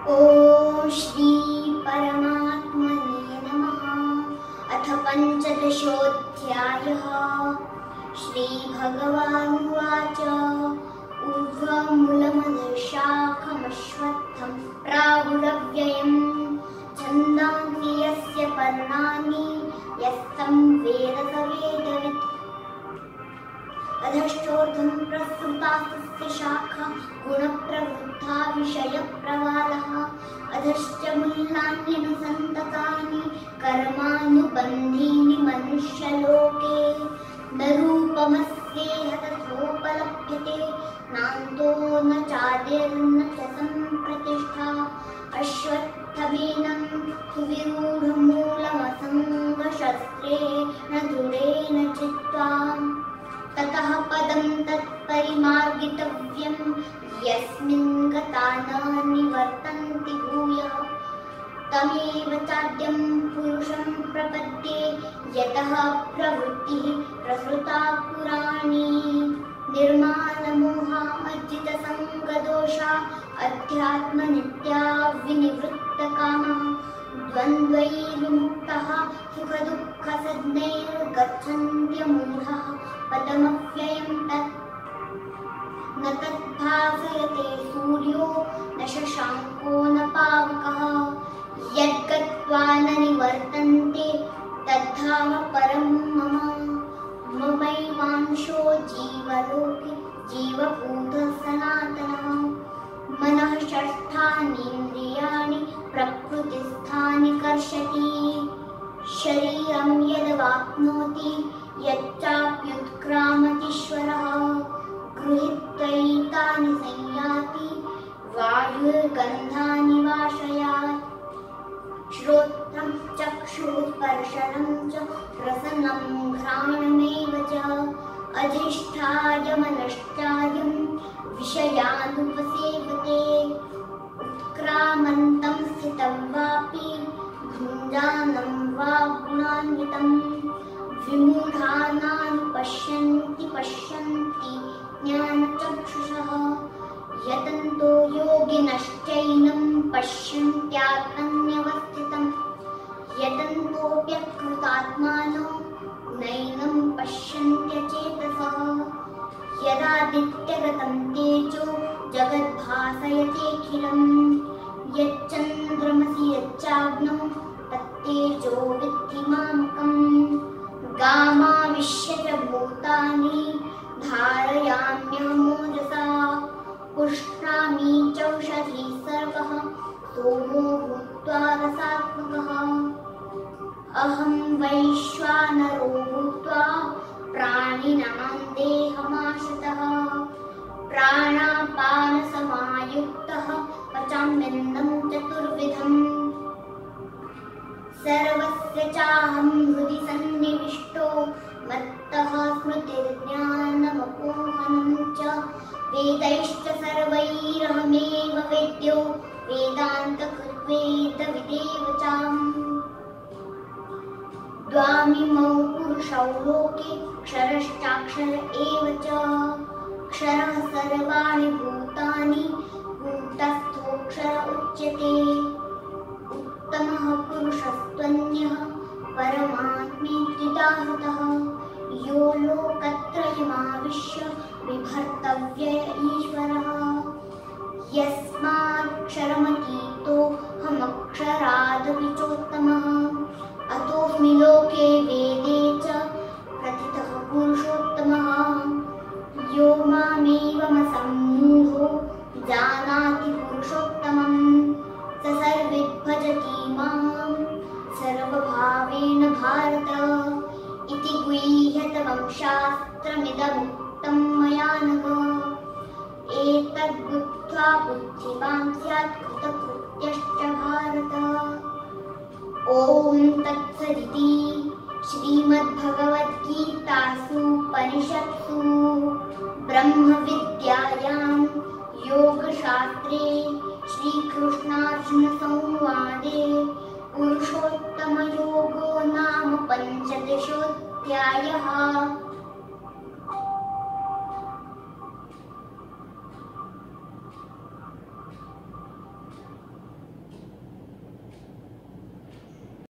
ॐ श्री परमात्मने नमः। अथ पञ्चदशोऽध्यायः। श्रीभगवानुवाच ऊर्ध्वमूलमधशाखमश्वत्थं प्राहुरव्ययं छन्दांसि यस्य पर्णानि यस्तं वेद स वेदवित्। अधश्चोर्ध्वं प्रसृतास्तस्य शाखा गुणप्रवृद्धा विषयप्रवालः। अधश्च मूलान्यनुसन्ततानि कर्मानुबन्धीनि मनुष्यलोके। न रूपमस्येह तथोपलभ्यते नान्तो न चादिर्न च सम्प्रतिष्ठा। अश्वत्थमेनं सुविरूढमूलमसङ्गशस्त्रेण दृढेन चित्वा। ततः पदं तत्परिमार्गितव्यं यस्मिन् गता न निवर्तन्ति भूयः। तमेव चाद्यं पुरुषं प्रपद्ये यतः प्रवृत्तिः प्रसृता पुराणी। निर्माणमोहामर्जितसङ्गदोषा अध्यात्मनित्या विनिवृत्तकामः। द्वन्द्वैर्विमुक्तः सुखदुःखसज्ञैर्गच्छन्त्यमूढः पदमव्ययं तत्। न तद्भासयते सूर्यो न शशाङ्को न पावकः। यद्गत्वा न निवर्तन्ते तद्धाम परं मम। ममैवांशो जीवलोके जीवभूतः सनातनः। मनः षष्ठानीन्द्रियाणि प्रकृतिस्थानि कर्षति। शरीरं यदवाप्नोति यच्चाप्युत्क्रामतीश्वरः। गृहीत्वैतानि संयाति वायुर्गन्धानि वाशयात्। श्रोत्रं चक्षुः स्पर्शनं च रसनं घ्राणमेव च। अधिष्ठाय मनश्चायं विषयानुपसेवते। उत्क्रामन्तं स्थितं वापि भुञ्जानं वा गुणान्वितं। विमूढानानुपश्यन्ति पश्यन्ति ज्ञानचक्षुषः। यतन्तो योगिनश्चैनं पश्यन्त्यात्मन्यवस्थितं। यतन्तोऽप्यकृतात्मानो नैनं पश्यन्त्यचेतसः। यदादित्यगतं तेजो जगद्भासयतेऽखिलं। यच्चन्द्रमसि यच्चाग्नौ तत्तेजो विद्धि मामकम्। गामाविश्य च भूतानि धारयाम्यहमोजसा। पुष्णामि चौषधी सर्वः सोमो भूत्वा रसात्मकः। अहं वैश्वानरो भूत्वा प्राणिनां देहमाश्रितः। प्राणापानसमायुक्तः पचाम्यन्नं चतुर्विधम्। सर्वस्य चाहं हृदि सन्निविष्टो मत्तः स्मृतिर्ज्ञानमपोहनं च। वेदैश्च सर्वैरहमेव वेद्यो वेदान्तकृद्वेदविदेव चाम्। द्वामिमौ पुरुषौ लोके क्षरश्चाक्षर एव च। क्षरः सर्वाणि भूतानि कूटस्थोऽक्षर उच्यते। उत्तमः पुरुषस्त्वन्यः परमात्मेत्युदाहृतः। यो लोकत्रयमाविश्य बिभर्तव्य ईश्वरः। यस्माक्षरमतीतोऽहमक्षरादपि चोत्तमः। अतोऽस्मि लोके वेदे च प्रथितः पुरुषोत्तमः। यो मामेवमसम्मूढो जानाति पुरुषोत्तमं। स सर्वविद्भजति मां सर्वभावेन भारत। इति गुह्यतमं शास्त्रमिदमुक्तं मया नघ। एतद्बुद्ध्वा बुद्धिमान् स्यात् कृतकृत्यश्च भारत। ॐ तत्सदिति श्रीमद्भगवद्गीतासु उपनिषत्सु ब्रह्मविद्यायां योगशास्त्रे श्रीकृष्णार्जुनसंवादे पुरुषोत्तमयोगो नाम पञ्चदशोऽध्यायः।